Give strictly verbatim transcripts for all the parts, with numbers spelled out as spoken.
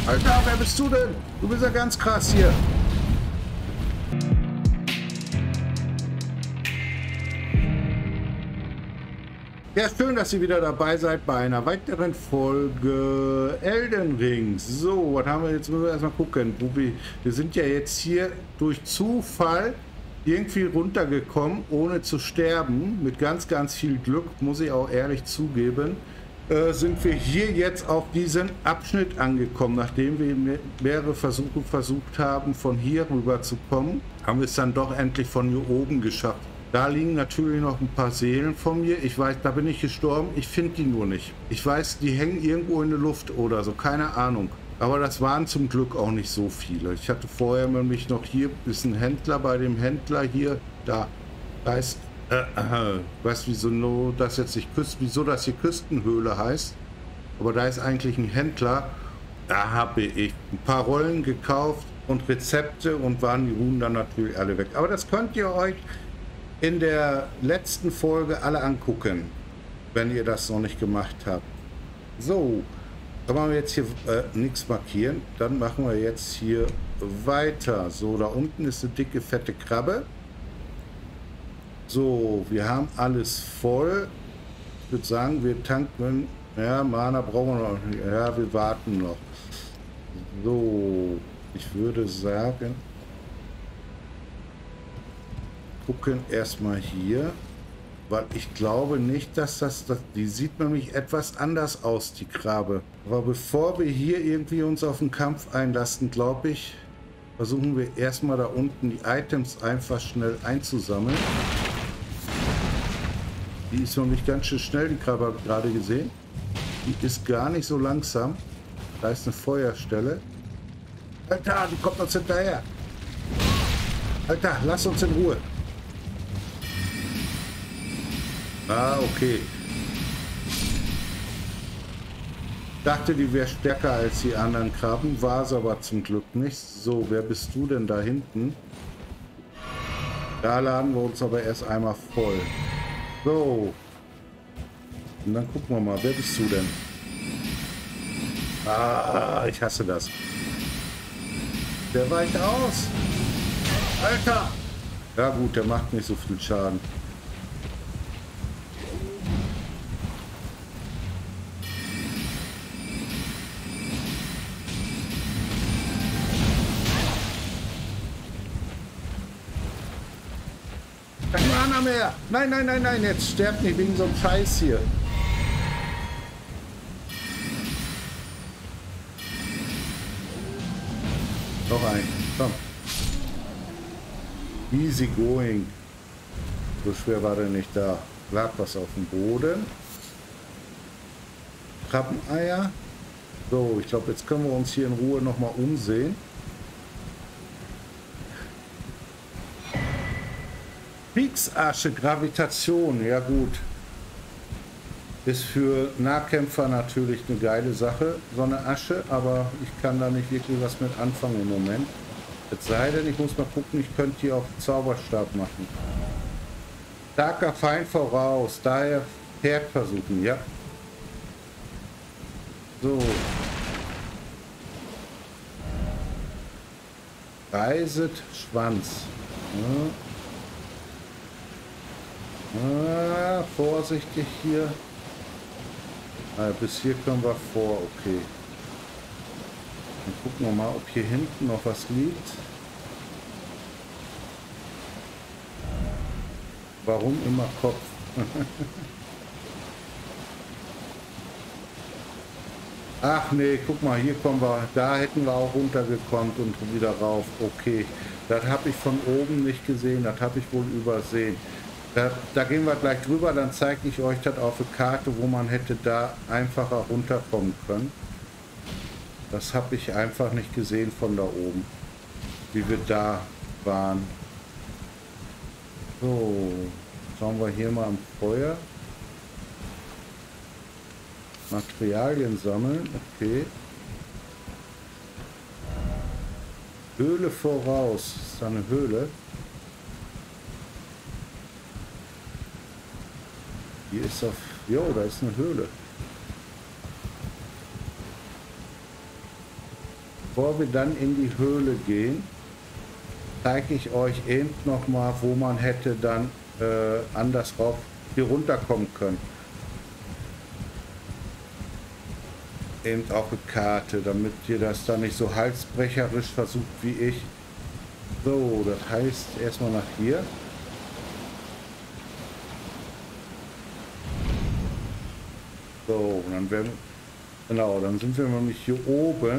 Alter, wer bist du denn? Du bist ja ganz krass hier. Ja, schön, dass ihr wieder dabei seid bei einer weiteren Folge Elden Ring. So, was haben wir jetzt? Müssen wir erstmal gucken. Wir, wir sind ja jetzt hier durch Zufall irgendwie runtergekommen, ohne zu sterben. Mit ganz, ganz viel Glück, muss ich auch ehrlich zugeben. Äh, sind wir hier jetzt auf diesen Abschnitt angekommen. Nachdem wir mehrere Versuche versucht haben, von hier rüber zu kommen, haben wir es dann doch endlich von hier oben geschafft. Da liegen natürlich noch ein paar Seelen von mir. Ich weiß, da bin ich gestorben. Ich finde die nur nicht. Ich weiß, die hängen irgendwo in der Luft oder so. Keine Ahnung. Aber das waren zum Glück auch nicht so viele. Ich hatte vorher nämlich noch hier, ist ein Händler bei dem Händler hier. Da, da ist, äh, äh, weißt wieso das jetzt nicht Küsten, wieso das hier Küstenhöhle heißt. Aber da ist eigentlich ein Händler. Da habe ich ein paar Rollen gekauft und Rezepte und waren die Runen dann natürlich alle weg. Aber das könnt ihr euch in der letzten Folge alle angucken, wenn ihr das noch nicht gemacht habt. So, da machen wir jetzt hier äh, nichts markieren. Dann machen wir jetzt hier weiter. So, da unten ist eine dicke, fette Krabbe. So, wir haben alles voll. Ich würde sagen, wir tanken. Ja, Mana brauchen wir noch. Ja, wir warten noch. So, ich würde sagen, gucken erstmal hier, weil ich glaube nicht, dass das, das, die sieht nämlich etwas anders aus, die Krabbe. Aber bevor wir hier irgendwie uns auf den Kampf einlassen, glaube ich, versuchen wir erstmal da unten die Items einfach schnell einzusammeln. Die ist nämlich ganz schön schnell, die Krabbe habe ich gerade gesehen. Die ist gar nicht so langsam. Da ist eine Feuerstelle. Alter, die kommt uns hinterher. Alter, lass uns in Ruhe. Ah, okay. Ich dachte, die wäre stärker als die anderen Krabben, war es aber zum Glück nicht. So, wer bist du denn da hinten? Da laden wir uns aber erst einmal voll. So. Und dann gucken wir mal, wer bist du denn? Ah, ich hasse das. Der weicht aus. Alter! Ja gut, der macht nicht so viel Schaden. Mehr. Nein, nein, nein, nein, jetzt sterbt nicht wegen so einem Scheiß hier. Noch ein, komm. Easy going. So schwer war der nicht da. Lag was auf dem Boden. Krabbeneier. So, ich glaube, jetzt können wir uns hier in Ruhe noch mal umsehen. Kriegsasche, Gravitation, ja gut. Ist für Nahkämpfer natürlich eine geile Sache, so eine Asche, aber ich kann da nicht wirklich was mit anfangen im Moment. Es sei denn, ich muss mal gucken, ich könnte hier auch Zauberstab machen. Starker Feind voraus, daher Pferd versuchen, ja. So. Reiset Schwanz. Ja. Ah, vorsichtig hier. Ah, bis hier können wir vor, okay. Dann gucken wir mal, ob hier hinten noch was liegt. Warum immer Kopf? Ach nee, guck mal, hier kommen wir, da hätten wir auch runtergekommen und wieder rauf. Okay, das habe ich von oben nicht gesehen, das habe ich wohl übersehen. Da, da gehen wir gleich drüber, dann zeige ich euch das auf der Karte, wo man hätte da einfacher runterkommen können. Das habe ich einfach nicht gesehen von da oben, wie wir da waren. So, schauen wir hier mal am Feuer. Materialien sammeln, okay. Höhle voraus, ist da eine Höhle? Hier ist auf, jo, da ist eine Höhle. bevor wir dann in die Höhle gehen, zeige ich euch eben noch mal, wo man hätte dann äh, anders rauf hier runterkommen können. Eben auch eine Karte, damit ihr das dann nicht so halsbrecherisch versucht wie ich. So, das heißt erstmal nach hier. So, und dann werden genau, dann sind wir nämlich hier oben.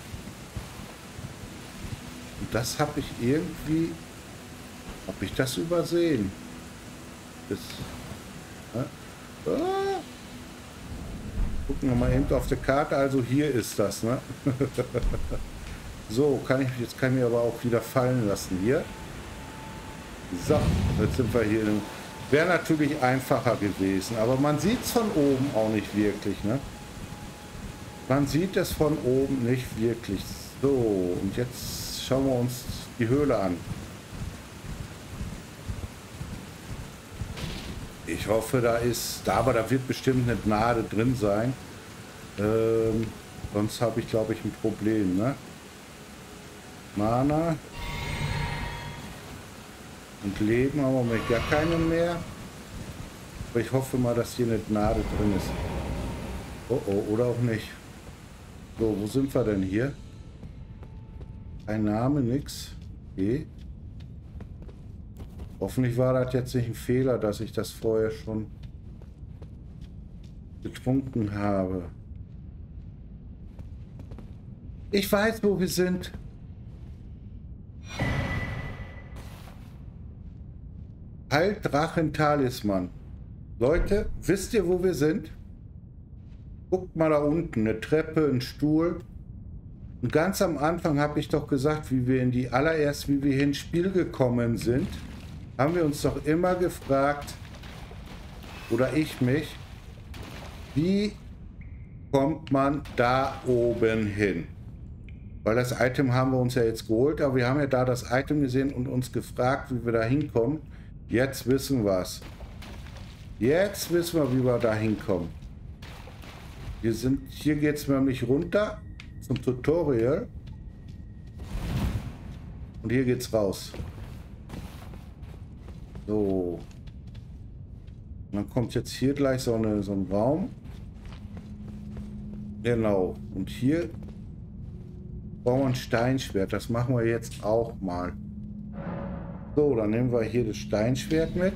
Und das habe ich irgendwie, habe ich das übersehen? Das, ja, ah. Gucken wir mal eben auf der Karte. Also hier ist das, ne? So, kann ich jetzt kann ich mir aber auch wieder fallen lassen hier. So, jetzt sind wir hier. Wäre natürlich einfacher gewesen, aber man sieht es von oben auch nicht wirklich, ne? Man sieht es von oben nicht wirklich. So, und jetzt schauen wir uns die Höhle an. Ich hoffe, da ist, da aber da wird bestimmt eine Gnade drin sein. Ähm, sonst habe ich, glaube ich, ein Problem, ne? Mana. Und Leben haben wir gar keine mehr. Aber ich hoffe mal, dass hier eine Gnade drin ist. Oh oh, oder auch nicht. So, wo sind wir denn hier? Kein Name, nix. Okay. Hoffentlich war das jetzt nicht ein Fehler, dass ich das vorher schon getrunken habe. Ich weiß, wo wir sind. Heildrachen-Talisman. Leute, wisst ihr, wo wir sind? Guckt mal da unten, eine Treppe, ein Stuhl. Und ganz am Anfang habe ich doch gesagt, wie wir in die allererst, wie wir hier ins Spiel gekommen sind, haben wir uns doch immer gefragt, oder ich mich, wie kommt man da oben hin? Weil das Item haben wir uns ja jetzt geholt, aber wir haben ja da das Item gesehen und uns gefragt, wie wir da hinkommen. Jetzt wissen wir es. Jetzt wissen wir, wie wir da hinkommen. Wir sind, hier geht es nämlich runter zum Tutorial. Und hier geht's raus. So. Und dann kommt jetzt hier gleich so, eine, so ein Raum. Genau. Und hier brauchen wir ein Steinschwert. Das machen wir jetzt auch mal. So, dann nehmen wir hier das Steinschwert mit.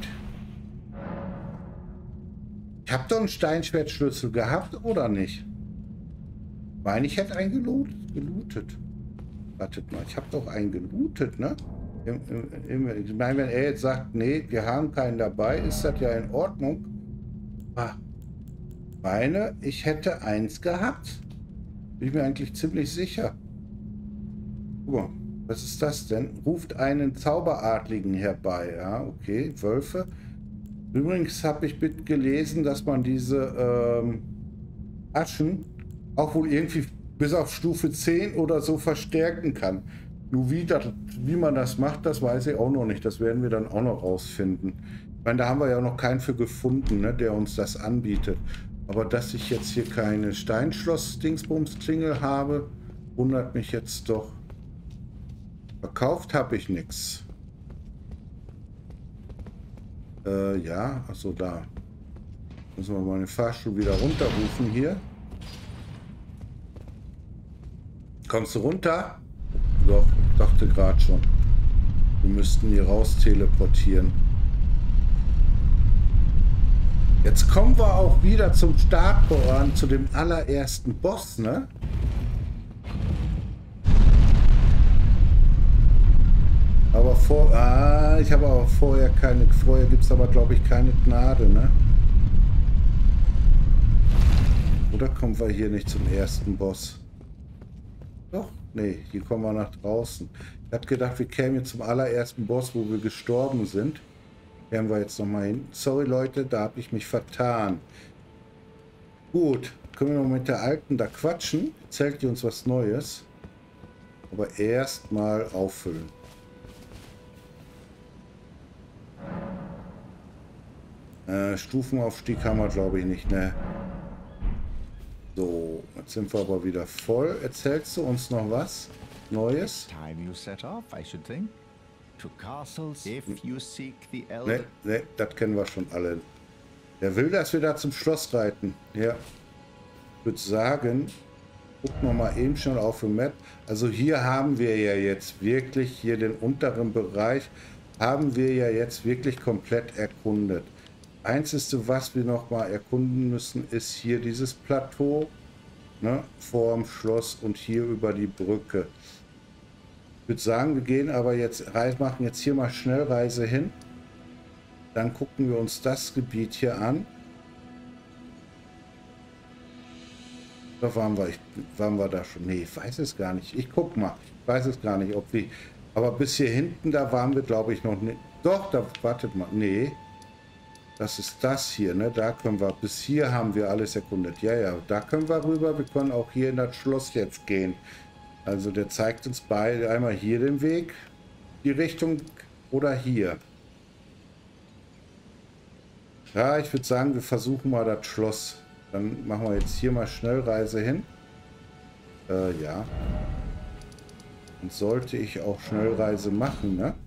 Ich habe doch einen Steinschwertschlüssel gehabt, oder nicht? Ich meine, ich hätte einen gelootet. gelootet. Wartet mal, ich habe doch einen gelootet, ne? Im, im, im, ich meine, wenn er jetzt sagt, nee, wir haben keinen dabei, ist das ja in Ordnung. Ah, ich meine, ich hätte eins gehabt. Bin ich mir eigentlich ziemlich sicher. Guck mal, was ist das denn? Ruft einen Zauberadligen herbei. Ja, okay, Wölfe. Übrigens habe ich gelesen, dass man diese ähm, Aschen auch wohl irgendwie bis auf Stufe zehn oder so verstärken kann. Nur wie, das, wie man das macht, das weiß ich auch noch nicht. Das werden wir dann auch noch rausfinden. Ich meine, da haben wir ja noch keinen für gefunden, ne, der uns das anbietet. Aber dass ich jetzt hier keine Steinschloss-Dingsbums-Klingel habe, wundert mich jetzt doch. Verkauft habe ich nichts. Äh, ja, achso, da. Müssen wir mal den Fahrstuhl wieder runterrufen hier. Kommst du runter? Doch, ich dachte gerade schon. Wir müssten hier raus teleportieren. Jetzt kommen wir auch wieder zum Startbahn, zu dem allerersten Boss, ne? Aber vor... Ah, ich habe aber vorher keine... Vorher gibt es aber, glaube ich, keine Gnade, ne? Oder kommen wir hier nicht zum ersten Boss? Doch, nee, hier kommen wir nach draußen. Ich hatte gedacht, wir kämen jetzt zum allerersten Boss, wo wir gestorben sind. Kämen wir jetzt nochmal hin. Sorry, Leute, da habe ich mich vertan. Gut, können wir noch mit der Alten da quatschen. Erzählt die uns was Neues. Aber erstmal auffüllen. Äh, Stufenaufstieg haben wir, glaube ich, nicht, ne? So, jetzt sind wir aber wieder voll. Erzählst du uns noch was Neues? Time you set off, I should think. To castles if you seek the Ne, elder. ne, das kennen wir schon alle. Der will, dass wir da zum Schloss reiten. Ja. Ich würde sagen, gucken wir mal eben schnell auf die Map. Also hier haben wir ja jetzt wirklich, hier den unteren Bereich, haben wir ja jetzt wirklich komplett erkundet. Einzige, was wir noch mal erkunden müssen, ist hier dieses Plateau, ne, vorm Schloss und hier über die Brücke. Ich würde sagen, wir gehen aber jetzt, machen jetzt hier mal Schnellreise hin. Dann gucken wir uns das Gebiet hier an. Da waren wir, ich, waren wir da schon? Nee, ich weiß es gar nicht. Ich guck mal. Ich weiß es gar nicht, ob wir. Aber bis hier hinten, da waren wir, glaube ich, noch nicht. Doch, da wartet mal. Nee. Das ist das hier, ne? Da können wir. Bis hier haben wir alles erkundet. Ja, ja, da können wir rüber. Wir können auch hier in das Schloss jetzt gehen. Also der zeigt uns beide einmal hier den Weg, die Richtung oder hier. Ja, ich würde sagen, wir versuchen mal das Schloss. Dann machen wir jetzt hier mal Schnellreise hin. Äh, ja. Und sollte ich auch Schnellreise machen, ne?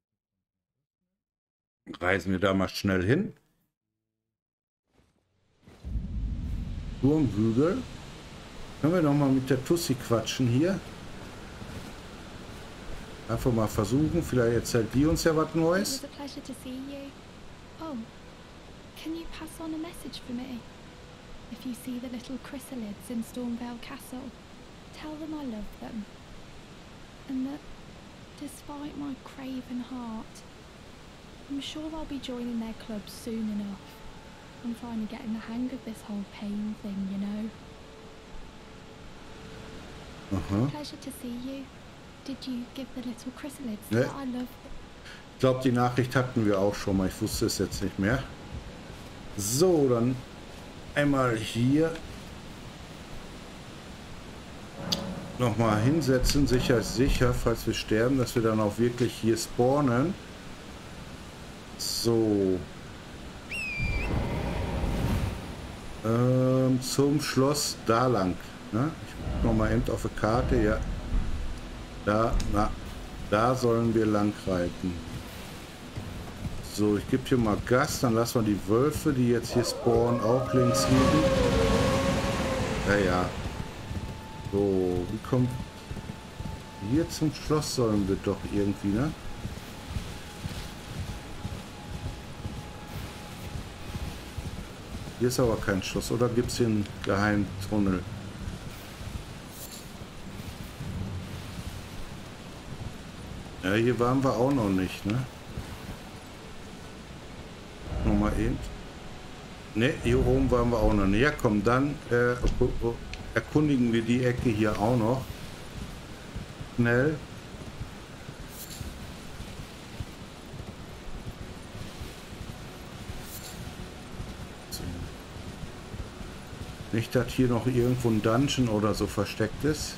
Reisen wir da mal schnell hin. Turmhügel. Können wir noch mal mit der Tussi quatschen hier? Einfach mal versuchen. Vielleicht erzählt die uns ja was Neues. Can you pass on a message for me? If you see the little chrysalids in Stormvale Castle, tell them I love them. And that, despite my craven heart, I'm sure I'll be joining their club soon enough. I'm finally getting the hang of this whole pain thing, you know. Aha. Pleasure to see you. Did you give the little chrysalids Ne. that I love them? Ich glaube, die Nachricht hatten wir auch schon mal. Ich wusste es jetzt nicht mehr. So, dann einmal hier nochmal hinsetzen. Sicher ist sicher, falls wir sterben, dass wir dann auch wirklich hier spawnen. So. Ähm, zum Schloss da lang. Ne? Ich gucke nochmal eben auf die Karte. Ja. Da, na, da sollen wir lang reiten. So, ich gebe hier mal Gas, dann lassen wir die Wölfe, die jetzt hier spawnen, auch links liegen. Ja, ja. So, wie kommt... Hier zum Schloss sollen wir doch irgendwie, ne? Hier ist aber kein Schloss. Oder gibt es hier einen Geheimtunnel? Ja, hier waren wir auch noch nicht, ne? Nochmal eben. Ne, hier oben waren wir auch noch nicht. Ja, komm, dann äh, erkundigen wir die Ecke hier auch noch. Schnell. So. Nicht, dass hier noch irgendwo ein Dungeon oder so versteckt ist.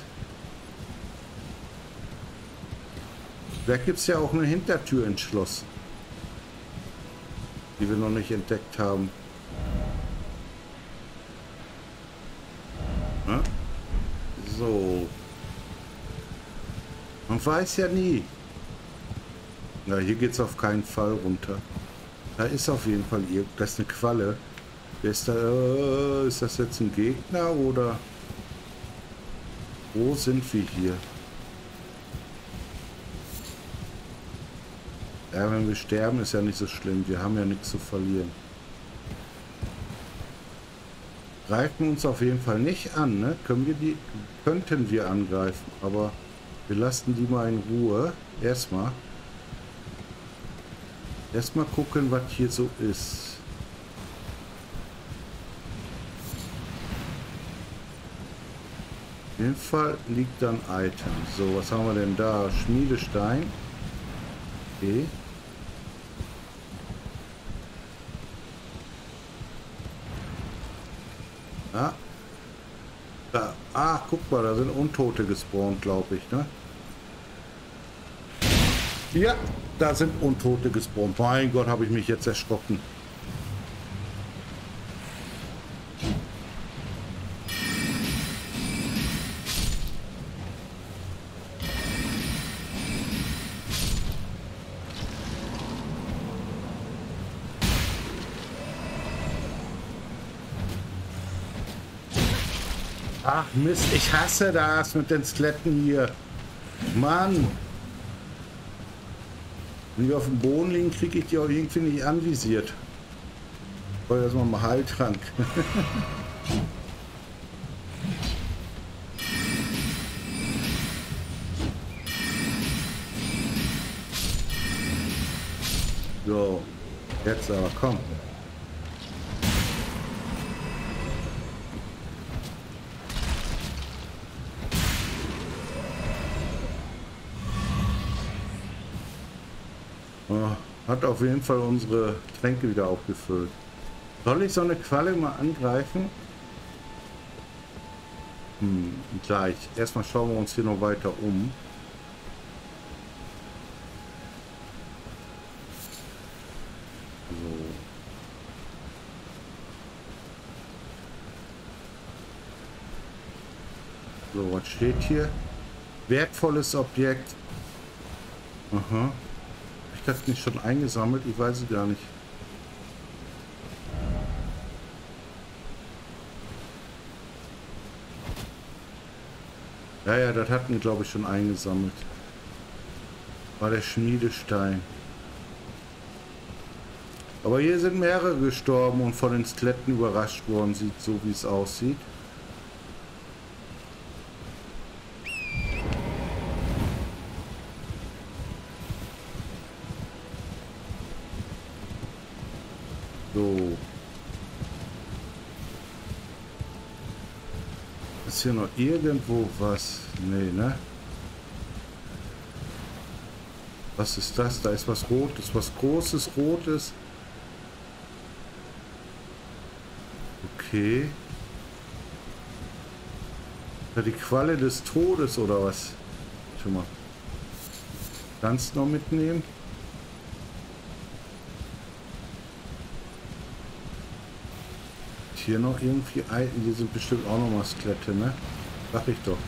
Da gibt es ja auch eine Hintertür ins Schloss, die wir noch nicht entdeckt haben. Ja? So. Man weiß ja nie. Na, hier geht es auf keinen Fall runter. Da ist auf jeden Fall irgend, das ist eine Qualle. Wer ist da? Äh, ist das jetzt ein Gegner oder wo sind wir hier? Ja, wenn wir sterben, ist ja nicht so schlimm. Wir haben ja nichts zu verlieren. Greifen uns auf jeden Fall nicht an, ne? Können wir die, könnten wir angreifen, aber wir lassen die mal in Ruhe. Erstmal. Erstmal gucken, was hier so ist. Auf jeden Fall liegt dann Item. So, was haben wir denn da? Schmiedestein. Okay. Ja. Da. Ah, guck mal, da sind Untote gespawnt, glaube ich, ne? Ja, da sind Untote gespawnt. Mein Gott, habe ich mich jetzt erschrocken. Ach Mist, ich hasse das mit den Skeletten hier. Mann. Wenn die auf dem Boden liegen, kriege ich die auch irgendwie nicht anvisiert. Ich brauche erstmal mal Heiltrank. So, jetzt aber komm. Oh, hat auf jeden Fall unsere Tränke wieder aufgefüllt. Soll ich so eine Qualle mal angreifen? Hm, gleich. Erstmal schauen wir uns hier noch weiter um. So, was steht hier? Wertvolles Objekt. Aha. Hab ich das nicht schon eingesammelt? Ich weiß es gar nicht. Ja, ja, das hatten wir, glaube ich, schon eingesammelt. War der Schmiedestein. Aber hier sind mehrere gestorben und von den Skeletten überrascht worden, sieht so, wie es aussieht. So. Ist hier noch irgendwo was? Nee, ne? Was ist das? Da ist was Rotes, was Großes, Rotes. Okay. Ja, die Qualle des Todes oder was? Schon mal. Kannst du noch mitnehmen? Hier noch irgendwie ein, die sind bestimmt auch noch mal Skelette, ne? Sag ich doch.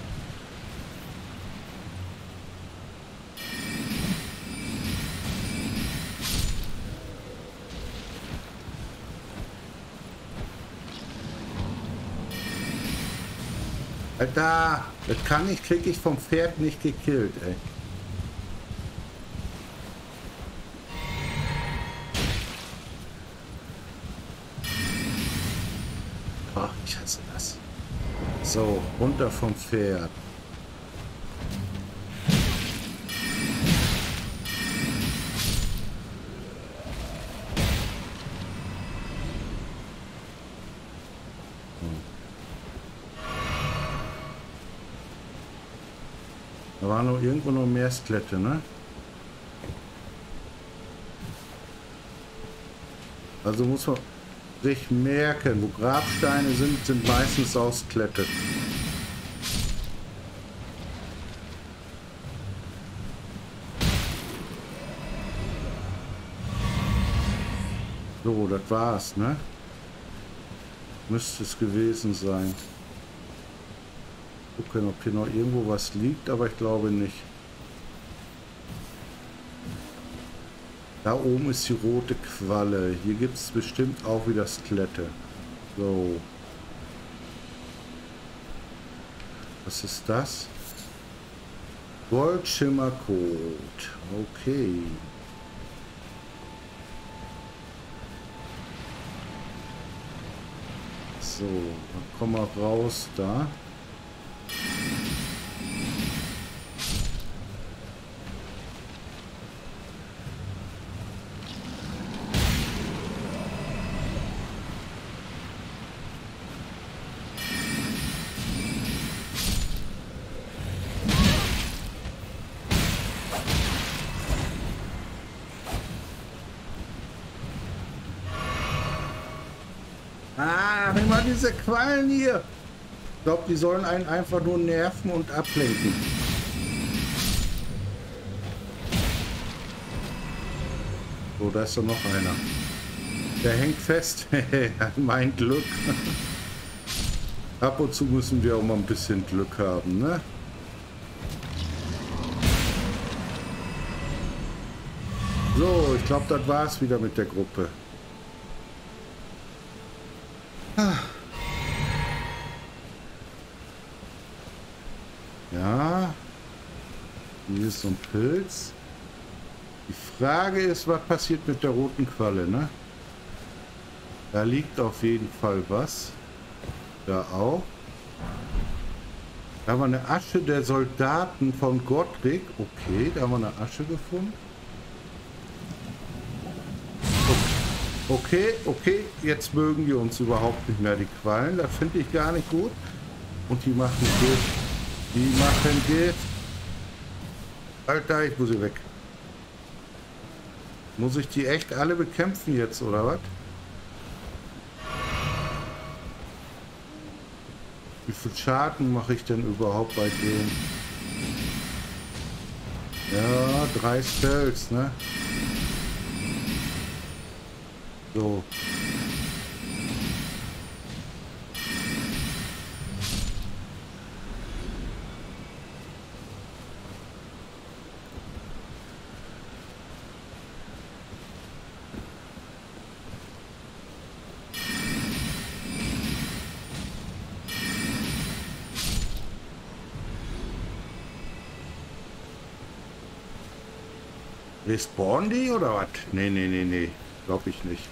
Alter, das kann ich, krieg ich vom Pferd nicht gekillt, ey. Ach, ich hasse das. So, runter vom Pferd. Da waren noch irgendwo noch mehr Skelette, ne? Also muss man sich merken, wo Grabsteine sind, sind meistens auch Skelette. So, das war's, ne? Müsste es gewesen sein. Gucken, ob hier noch irgendwo was liegt, aber ich glaube nicht. Da oben ist die rote Qualle. Hier gibt es bestimmt auch wieder Skelette. So. Was ist das? Goldschimmercode. Okay. So, dann kommen wir raus da. Ah, immer diese Quallen hier. Ich glaube, die sollen einen einfach nur nerven und ablenken. So, da ist doch noch einer. Der hängt fest. Mein Glück. Ab und zu müssen wir auch mal ein bisschen Glück haben, ne? So, ich glaube, das war's wieder mit der Gruppe. Ja. Hier ist so ein Pilz. Die Frage ist, was passiert mit der roten Qualle, ne? Da liegt auf jeden Fall was. Da auch. Da haben wir eine Asche der Soldaten von Godric. Okay, da haben wir eine Asche gefunden. Okay, okay, jetzt mögen die uns überhaupt nicht mehr, die Quallen. Das finde ich gar nicht gut. Und die machen Gift. Die machen Gift. Alter, ich muss sie weg. Muss ich die echt alle bekämpfen jetzt, oder was? Wie viel Schaden mache ich denn überhaupt bei denen? Ja, drei Spells, ne? So. Respawnen die oder was? Nee, nee, nee, nee. Glaube ich nicht.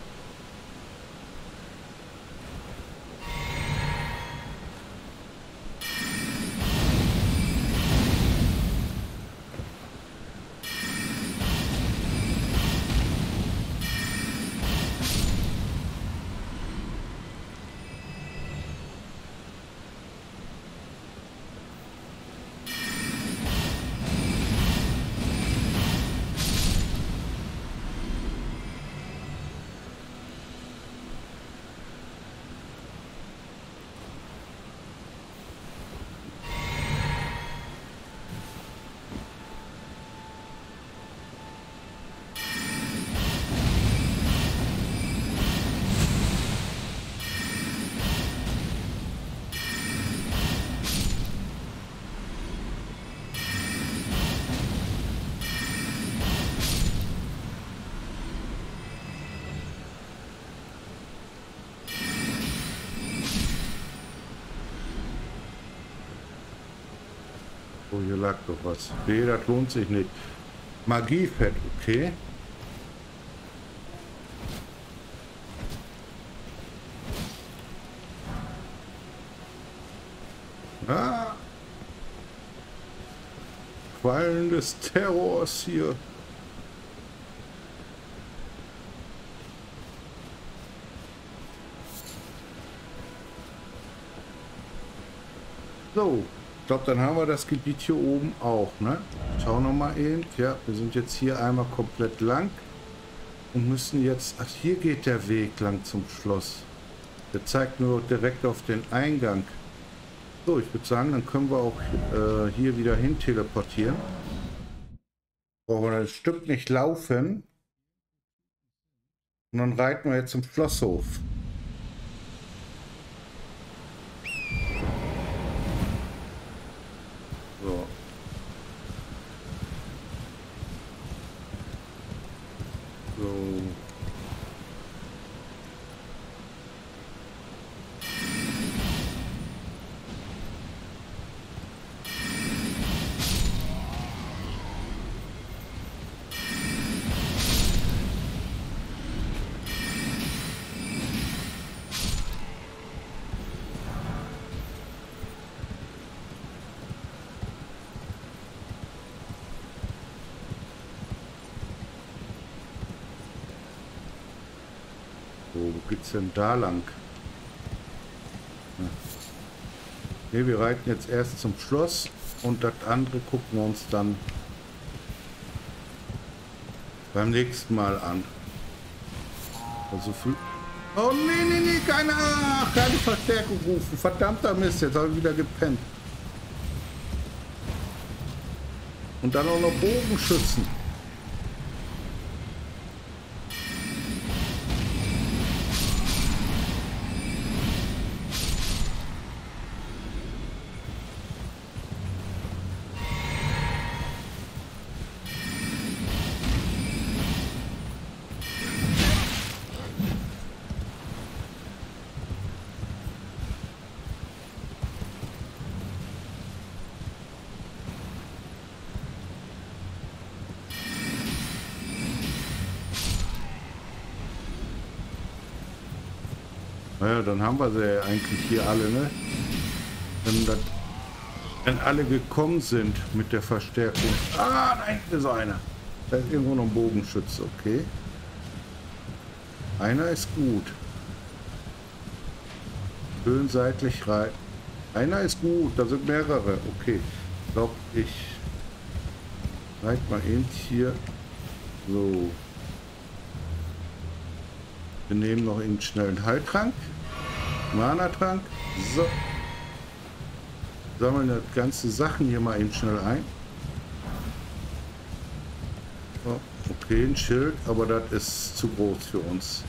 Oh, hier lag doch was. Nee, das lohnt sich nicht. Magiefett, okay. Ah. Quallen des Terrors hier. So. Ich glaube, dann haben wir das Gebiet hier oben auch, ne? Schauen wir mal eben. Ja, wir sind jetzt hier einmal komplett lang und müssen jetzt... Ach, hier geht der Weg lang zum Schloss. Der zeigt nur direkt auf den Eingang. So, ich würde sagen, dann können wir auch äh, hier wieder hin teleportieren. Brauchen wir ein Stück nicht laufen. Und dann reiten wir jetzt zum Schlosshof. So. So. Wo geht's denn da lang? Ja. Ne, wir reiten jetzt erst zum Schloss und das andere gucken wir uns dann beim nächsten Mal an. Also viel. Oh nee, nee, nee, keine, ach, keine Verstärkung rufen. Verdammter Mist, jetzt habe ich wieder gepennt. Und dann auch noch Bogenschützen. Naja, dann haben wir sie ja eigentlich hier alle, ne? Wenn, das, wenn alle gekommen sind mit der Verstärkung. Ah, da hinten ist einer. Da ist irgendwo noch ein Bogenschütze, okay. Einer ist gut. Schön seitlich rein. Einer ist gut, da sind mehrere. Okay, ich glaube, ich reite mal eben hier. So. Wir nehmen noch eben schnell einen Heiltrank. Mana-Trank. So. Sammeln das ganze Sachen hier mal eben schnell ein. So, okay, ein Schild, aber das ist zu groß für uns.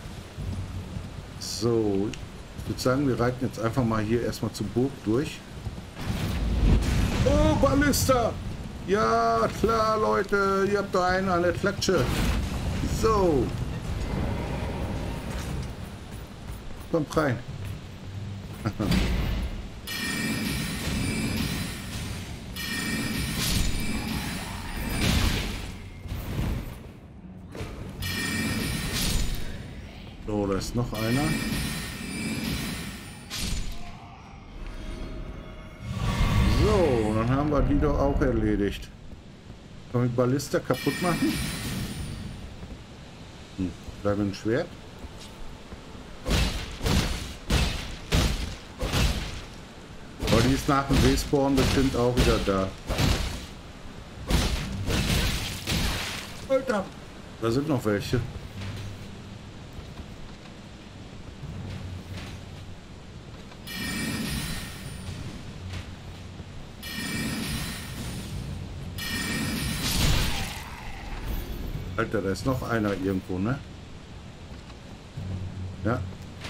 So. Ich würde sagen, wir reiten jetzt einfach mal hier erstmal zur Burg durch. Oh, Ballista! Ja, klar, Leute. Ihr habt da einen an der Klatsche. So. Kommt rein. So, da ist noch einer. So, dann haben wir die doch auch erledigt. Kann ich Ballista kaputt machen? Hm, da ein Schwert. Aber die ist nach dem Respawn bestimmt auch wieder da. Alter! Da sind noch welche. Alter, da ist noch einer irgendwo, ne? Ja.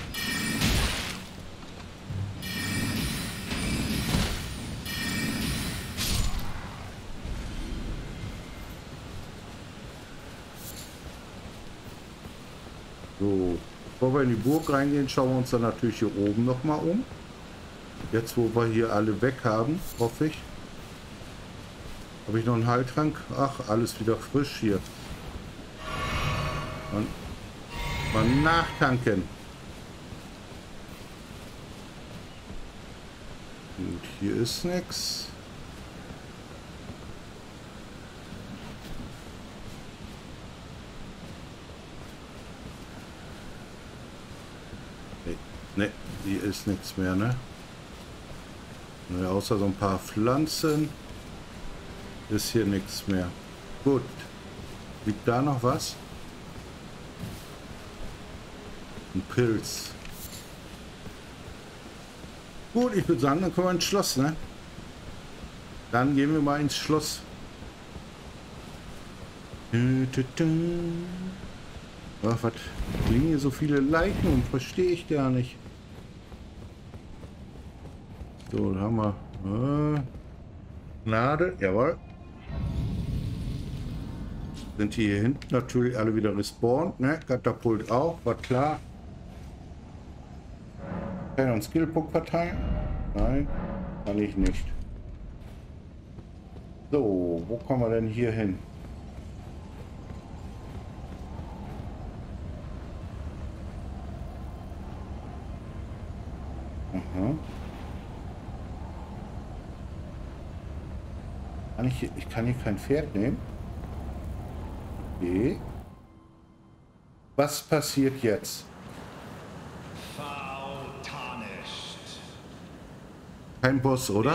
So, bevor wir in die Burg reingehen, schauen wir uns dann natürlich hier oben noch mal um. Jetzt, wo wir hier alle weg haben, hoffe ich. Habe ich noch einen Heiltrank? Ach, alles wieder frisch hier. Und mal nachtanken. Gut, hier ist nichts. Ne, hier ist nichts mehr, ne? Ne, außer so ein paar Pflanzen ist hier nichts mehr. Gut. Liegt da noch was? Ein Pilz. Gut, ich würde sagen, dann kommen wir ins Schloss, ne? Dann gehen wir mal ins Schloss. Ach, was liegen hier so viele Leichen und verstehe ich gar nicht. So, da haben wir äh, Gnade, jawohl. Sind die hier hinten natürlich alle wieder respawned, ne? Katapult auch, war klar. Kann ich noch einen Skillpunkt verteilen? Nein, kann ich nicht. So, wo kommen wir denn hier hin? Aha. Kann ich, hier, ich kann hier kein Pferd nehmen. Okay. Was passiert jetzt? Kein Boss, oder?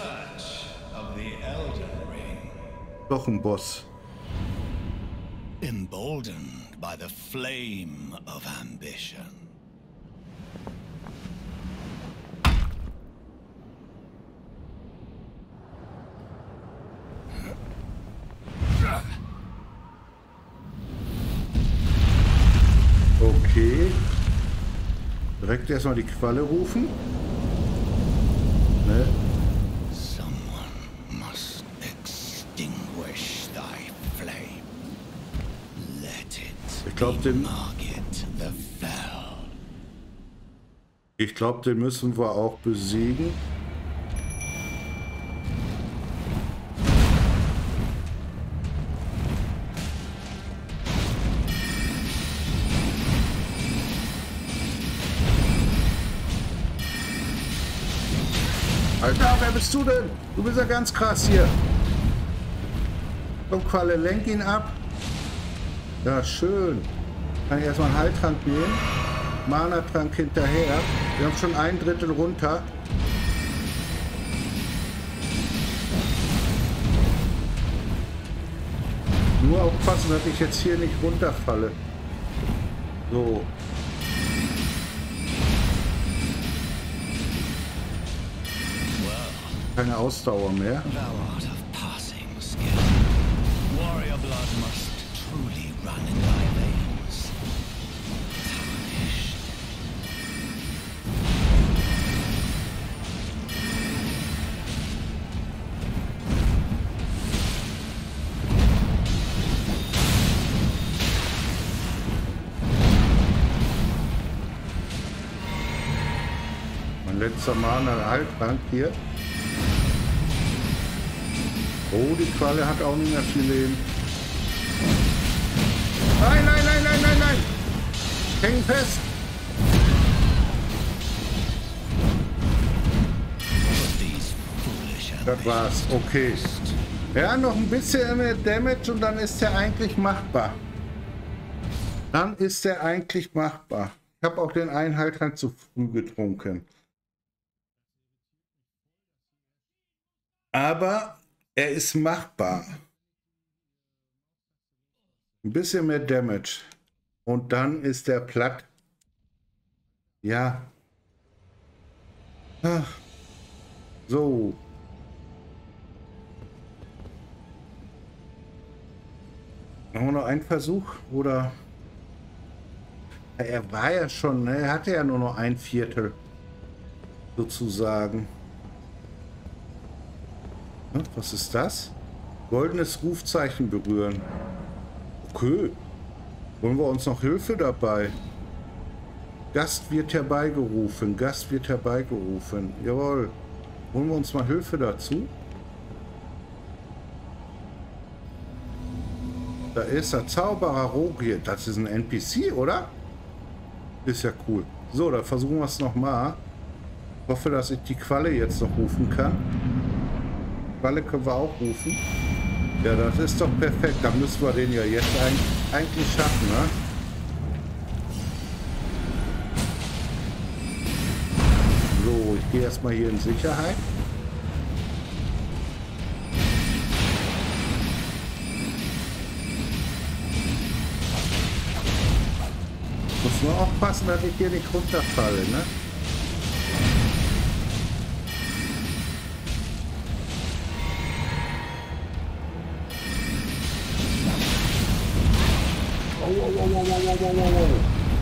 Doch ein Boss. Emboldened by the flame of ambition. Okay. Direkt erstmal die Qualle rufen. Ne? Someone must extinguish thy flame. Let it Ich glaube, be den, Margit the Fell. ich glaube, den müssen wir auch besiegen. Alter, wer bist du denn? Du bist ja ganz krass hier. Komm, Qualle, lenk ihn ab. Ja, schön. Kann ich erstmal einen Heiltrank nehmen. Mana-Trank hinterher. Wir haben schon ein Drittel runter. Nur aufpassen, dass ich jetzt hier nicht runterfalle. So. Keine Ausdauer mehr. Mein letzter Mana Heiltrank hier. Oh, die Qualle hat auch nicht mehr viel Leben. Nein, nein, nein, nein, nein, nein! Häng fest! Das war's, okay. Ja, noch ein bisschen mehr Damage und dann ist er eigentlich machbar. Dann ist er eigentlich machbar. Ich habe auch den einen Heiltrank zu früh getrunken. Aber er ist machbar. Ein bisschen mehr Damage. Und dann ist er platt. Ja. Ach. So. Machen wir noch einen Versuch? Oder? Er war ja schon, ne? Er hatte ja nur noch ein Viertel. Sozusagen. Was ist das? Goldenes Rufzeichen berühren. Okay. Wollen wir uns noch Hilfe dabei? Gast wird herbeigerufen. Gast wird herbeigerufen. Jawohl. Holen wir uns mal Hilfe dazu. Da ist der Zauberer Rogier. Das ist ein N P C, oder? Ist ja cool. So, dann versuchen wir es nochmal. Ich hoffe, dass ich die Qualle jetzt noch rufen kann. Qualle können wir auch rufen. Ja, das ist doch perfekt. Dann müssen wir den ja jetzt eigentlich schaffen, ne? So, ich gehe erstmal hier in Sicherheit. Muss nur aufpassen, dass ich hier nicht runterfalle, ne? Oh, oh, oh, oh, oh, oh, oh, oh.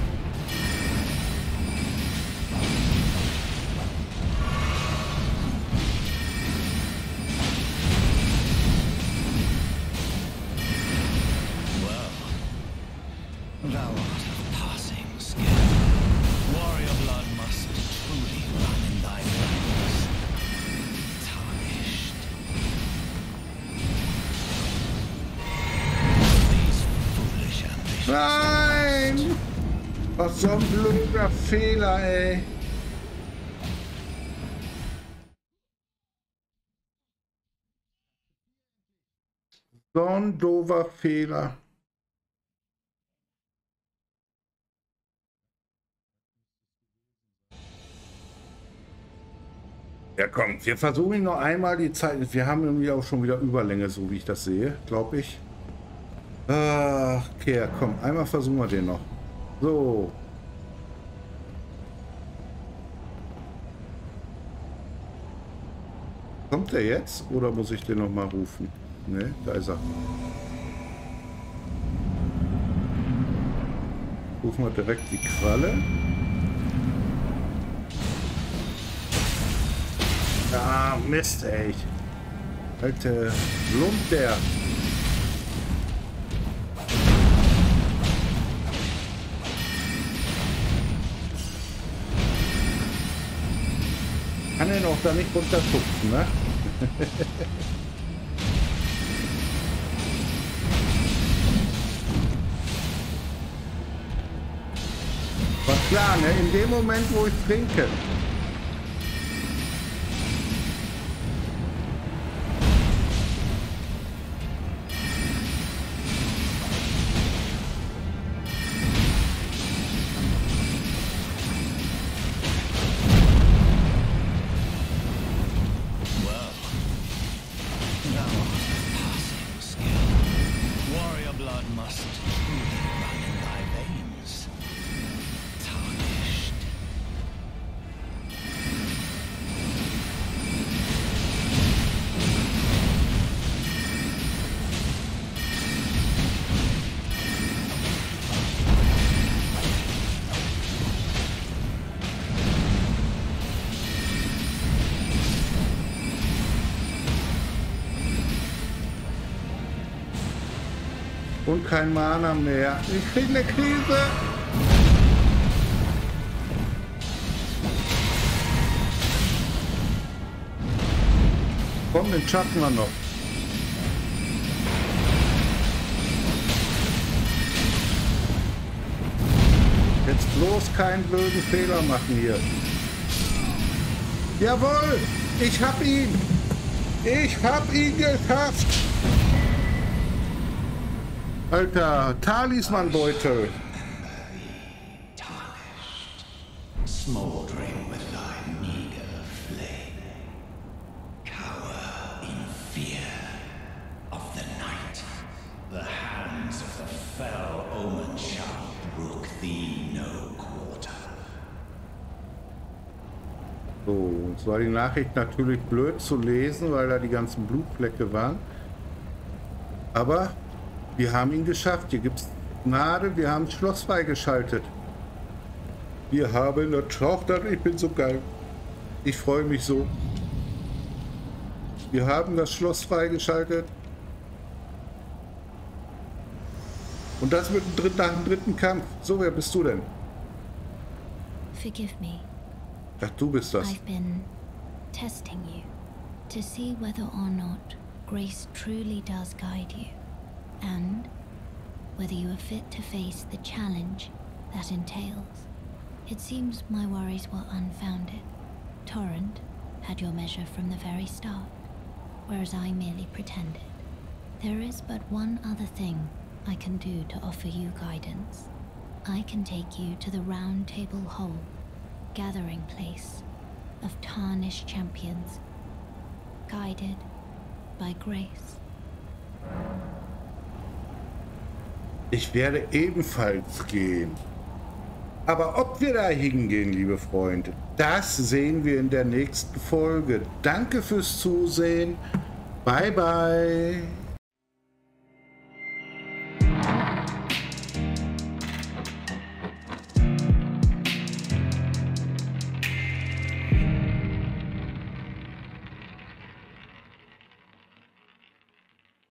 Nein! Was so ein blöder Fehler, ey. So ein doofer Fehler. Ja komm, wir versuchen noch einmal die Zeit. Wir haben irgendwie auch schon wieder Überlänge, so wie ich das sehe, glaube ich. Ach, okay, komm, einmal versuchen wir den noch. So. Kommt der jetzt oder muss ich den noch mal rufen? Ne, da ist er. Rufen wir direkt die Qualle. Ah, Mist, ey. Alte Lump der. Kann er noch da nicht runterschubsen, ne? War klar, ne? In dem Moment, wo ich trinke. blood must truly run in thy veins. Tarnished. Und kein Mana mehr. Ich krieg eine Krise. Komm, den schaffen wir noch. Jetzt bloß keinen blöden Fehler machen hier. Jawohl! Ich hab ihn! Ich hab ihn geschafft! Alter, Talismanbeutel. Tarnished, smoldering with thy meager flame. Cower in fear of the night. The hands of the fell omen shall brook thee no quarter. So, es war die Nachricht natürlich blöd zu lesen, weil da die ganzen Blutflecke waren. Aber wir haben ihn geschafft. Hier gibt es Gnade. Wir haben das Schloss freigeschaltet. Wir haben eine Tochter. Ich bin so geil. Ich freue mich so. Wir haben das Schloss freigeschaltet. Und das mit dem dritten, nach dem dritten Kampf. So, wer bist du denn? Forgive me. Ach, du bist das. I've been testing you to see whether or not grace truly does guide you. And whether you are fit to face the challenge that entails. It seems my worries were unfounded. Torrent had your measure from the very start, whereas I merely pretended. There is but one other thing I can do to offer you guidance. I can take you to the Round Table Hall, gathering place of tarnished champions, guided by grace. Ich werde ebenfalls gehen. Aber ob wir da hingehen, liebe Freunde, das sehen wir in der nächsten Folge. Danke fürs Zusehen. Bye, bye.